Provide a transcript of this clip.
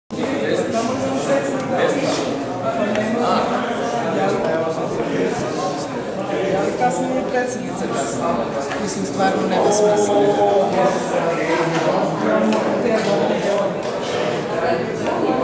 Kasnije je predsjednica kasnije. Mislim, stvarno nema smisla.